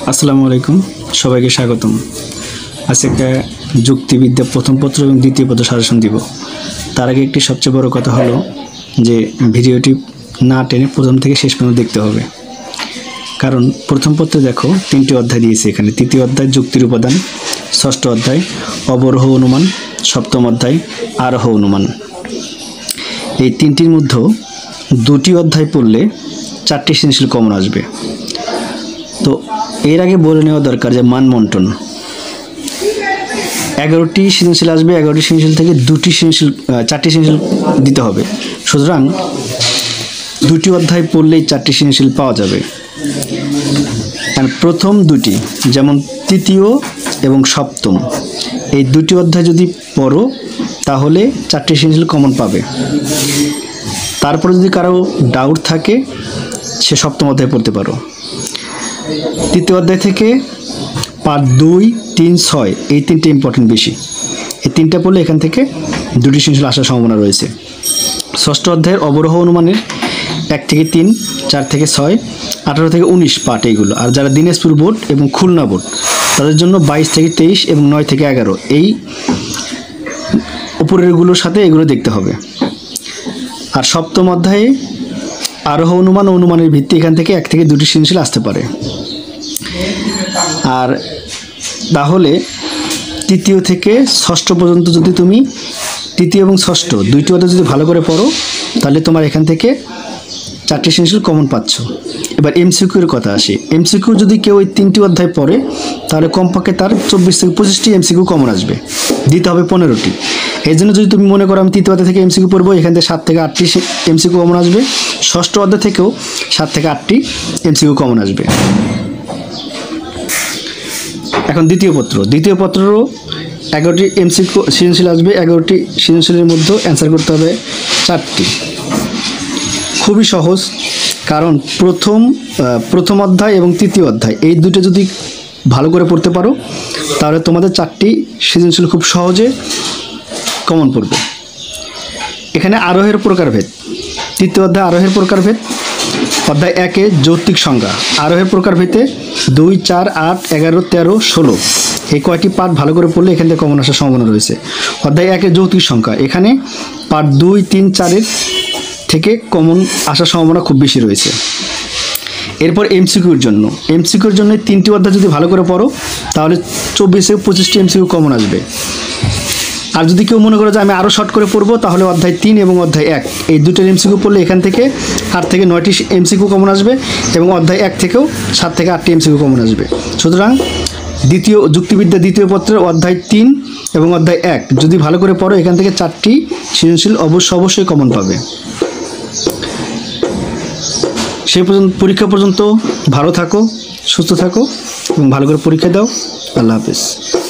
আসসালামু আলাইকুম, সবাইকে স্বাগতম। আজকে যুক্তিবিদ্যা প্রথম পত্র এবং দ্বিতীয় পত্র সাজেশন দিব। তার আগে একটি সবচেয়ে বড় কথা হলো যে ভিডিওটি না টেনে প্রথম থেকে শেষ পর্যন্ত দেখতে হবে। কারণ প্রথম পত্রে দেখো 3টি অধ্যায় দিয়েছে এখানে। তৃতীয় অধ্যায় যুক্তির উপাদান, ষষ্ঠ অধ্যায় অবরোহ অনুমান, সপ্তম অধ্যায় আরোহ অনুমান। এই তিনটির মধ্যে 2টি অধ্যায় পড়লে 4টি সৃজনশীল কমন আসবে। তো এর আগে বলে নেওয়া দরকার যে মান বন্টন 11টি সৃজনশীল আসবে, 11টি সৃজনশীল থেকে 4টি সৃজনশীল দিতে হবে। সুতরাং 2টি অধ্যায় পড়লেই 4টি সৃজনশীল পাওয়া যাবে। আর প্রথম 2টি যেমন তৃতীয় এবং সপ্তম, এই 2টি অধ্যায় যদি পড়ো তাহলে 4টি সৃজনশীল কমন পাবে। তারপরে যদি কারো ডাউট থাকে সে সপ্তম অধ্যায় পড়তে পারো। তৃতীয় অধ্যায় থেকে পার্ট 2, 3, 6 এই 3টে ইম্পর্টেন্ট বেশি। এই 3টা পড়লে এখান থেকে 2টি সৃজনশীল আসার সম্ভাবনা রয়েছে। ষষ্ঠ অধ্যায়ের অবরোহ অনুমানের 1 থেকে 3, 4 থেকে 6, 18 থেকে 19 পার্ট এইগুলো। আর যারা দিনাজপুর বোর্ড এবং খুলনা বোর্ড তাদের জন্য 22 থেকে 23 এবং 9 থেকে 11 এই উপরেরগুলোর সাথে এগুলো দেখতে হবে। আর সপ্তম অধ্যায়ে আরোহ অনুমান ও অনুমানের ভিত্তি এখান থেকে 1 থেকে 2টি সৃজনশীল আসতে পারে। আর তাহলে তৃতীয় থেকে ষষ্ঠ পর্যন্ত যদি তুমি তৃতীয় এবং ষষ্ঠ 2টি অধ্যায় যদি ভালো করে পড়ো তাহলে তোমার এখান থেকে 4টি সৃজনশীল কমন পাচ্ছ। এবার এমসিকিউর কথা আসে। এমসিকিউ যদি কেউ ওই 3টি অধ্যায় পড়ে তাহলে কমপক্ষে তার 24 থেকে 25টি এমসিকিউ কমন আসবে, দিতে হবে 15টি। এই জন্য যদি তুমি মনে করো আমি তৃতীয় অধ্যায় থেকে এমসিকিউ পড়বো, এখান থেকে 7 থেকে 8টি এমসিকিউ কমন আসবে। ষষ্ঠ অধ্যায় থেকেও 7 থেকে 8টি এমসিকিউ কমন আসবে। এখন দ্বিতীয় পত্রেরও 11টি এমসিকিউ সৃজনশীল আসবে। 11টি সৃজনশীলের মধ্যে অ্যান্সার করতে হবে 4টি। খুবই সহজ, কারণ প্রথম অধ্যায় এবং তৃতীয় অধ্যায় এই দুটো যদি ভালো করে পড়তে পারো তাহলে তোমাদের 4টি সৃজনশীল খুব সহজে কমন পড়বে। এখানে আরোহের প্রকারভেদ, তৃতীয় অধ্যায় আরোহের প্রকারভেদ। অধ্যায় 1-এ যৌক্তিক সংজ্ঞা। আরোহের প্রকারভেদে 2, 4, 8, 11, 13, 16 এই কয়টি পার্ট ভালো করে পড়লে এখান থেকে কমন আসার সম্ভাবনা রয়েছে। অধ্যায় 1-এ যৌক্তিক সংখ্যা, এখানে পার্ট 2, 3, 4 থেকে কমন আসার সম্ভাবনা খুব বেশি রয়েছে। এরপর এমসিকিউর জন্য 3টি অধ্যায় যদি ভালো করে পড়ো তাহলে 24 থেকে 25টি এমসিকিউ কমন আসবে। আর যদি কেউ মনে করো যে আমি আরও শর্ট করে পড়বো তাহলে অধ্যায় 3 এবং অধ্যায় 1 এই 2টোর এমসিকিউ পড়লে এখান থেকে 8 থেকে 9টি এমসিকিউ কমন আসবে এবং অধ্যায় 1 থেকেও 7 থেকে 8টি এমসিকিউ কমন আসবে। সুতরাং যুক্তিবিদ্যা দ্বিতীয় পত্রের অধ্যায় 3 এবং অধ্যায় 1 যদি ভালো করে পড়ো এখান থেকে 4টি সৃজনশীল অবশ্যই কমন পাবে। সেই পর্যন্ত পরীক্ষা পর্যন্ত ভালো থাকো, সুস্থ থাকো এবং ভালো করে পরীক্ষা দাও। আল্লাহ হাফেজ।